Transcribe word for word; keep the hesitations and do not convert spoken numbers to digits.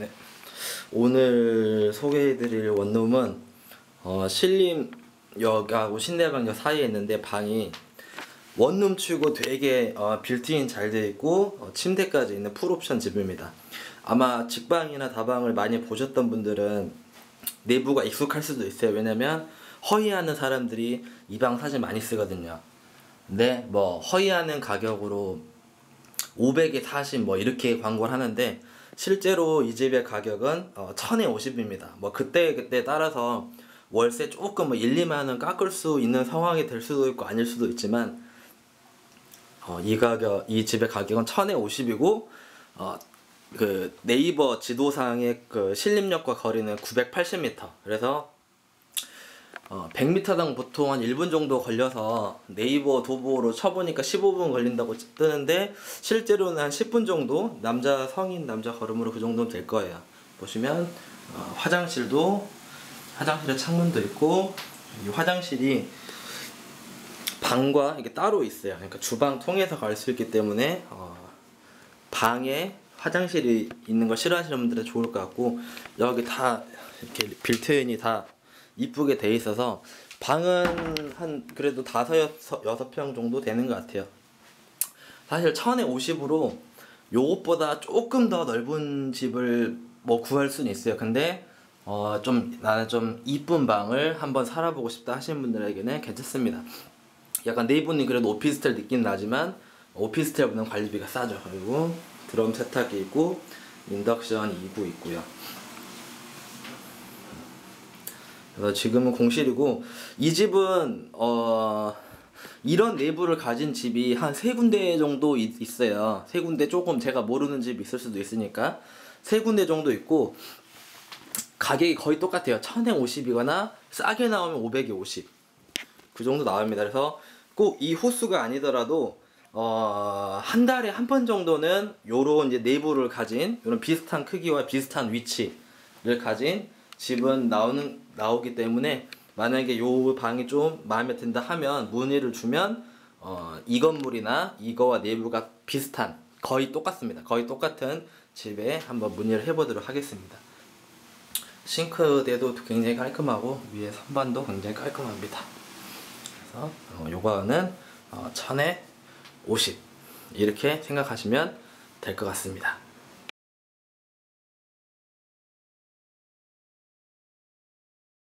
네. 오늘 소개해드릴 원룸은 어, 신림역하고 신내방역 사이에 있는데, 방이 원룸 치고 되게 어, 빌트인 잘 되어 있고 어, 침대까지 있는 풀옵션 집입니다. 아마 직방이나 다방을 많이 보셨던 분들은 내부가 익숙할 수도 있어요. 왜냐면 허위하는 사람들이 이 방 사진 많이 쓰거든요. 근데 뭐 허위하는 가격으로 오백에 사십 뭐 이렇게 광고를 하는데, 실제로 이 집의 가격은 어, 천에 오십입니다. 뭐 그때 그때 따라서 월세 조금 뭐 일, 이만 원 깎을 수 있는 상황이 될 수도 있고 아닐 수도 있지만, 어, 이 가격, 이 집의 가격은 천에 오십이고, 어, 그 네이버 지도상의 그 신림역과 거리는 구백팔십 미터. 그래서 어, 백 미터당 보통 한 일 분 정도 걸려서 네이버 도보로 쳐보니까 십오 분 걸린다고 뜨는데, 실제로는 한 십 분 정도, 남자 성인 남자 걸음으로 그 정도는 될 거예요. 보시면 어, 화장실도 화장실에 창문도 있고, 이 화장실이 방과 이게 따로 있어요. 그러니까 주방 통해서 갈 수 있기 때문에 어, 방에 화장실이 있는 걸 싫어하시는 분들은 좋을 것 같고, 여기 다 이렇게 빌트인이 다 이쁘게 돼 있어서 방은 한 그래도 다섯 여섯, 여섯 평 정도 되는 것 같아요. 사실 천에 오십으로 요것보다 조금 더 넓은 집을 뭐 구할 수는 있어요. 근데 어 좀 나는 좀 이쁜 방을 한번 살아보고 싶다 하시는 분들에게는 괜찮습니다. 약간 네이버님 그래도 오피스텔 느낌 나지만 오피스텔보다는 관리비가 싸죠. 그리고 드럼 세탁기 있고 인덕션 이 구 있고요. 그래서 지금은 공실이고, 이 집은 어 이런 내부를 가진 집이 한 세 군데 정도 있, 있어요. 세 군데, 조금 제가 모르는 집이 있을 수도 있으니까 세 군데 정도 있고, 가격이 거의 똑같아요. 천에 오십이거나 싸게 나오면 오백에 오십 그 정도 나옵니다. 그래서 꼭 이 호수가 아니더라도 어, 한 달에 한 번 정도는 요런 이제 내부를 가진, 요런 비슷한 크기와 비슷한 위치를 가진 집은 나오는 나오기 때문에, 만약에 요 방이 좀 마음에 든다 하면 문의를 주면 어, 이 건물이나 이거와 내부가 비슷한, 거의 똑같습니다. 거의 똑같은 집에 한번 문의를 해보도록 하겠습니다. 싱크대도 굉장히 깔끔하고 위에 선반도 굉장히 깔끔합니다. 그래서 어, 요거는 어, 천에 오십 이렇게 생각하시면 될 것 같습니다.